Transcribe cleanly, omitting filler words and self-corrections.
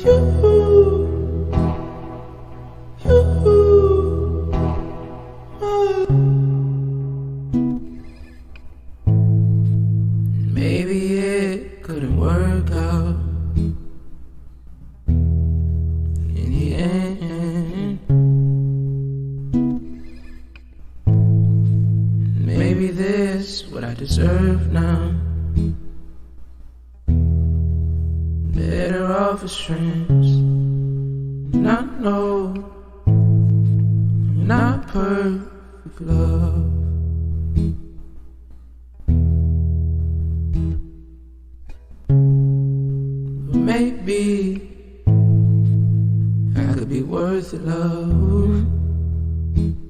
you. Maybe it couldn't work out in the end. Maybe this what I deserve now. Better off as friends. And I know I'm not perfect, love. But maybe I could be worth it, love.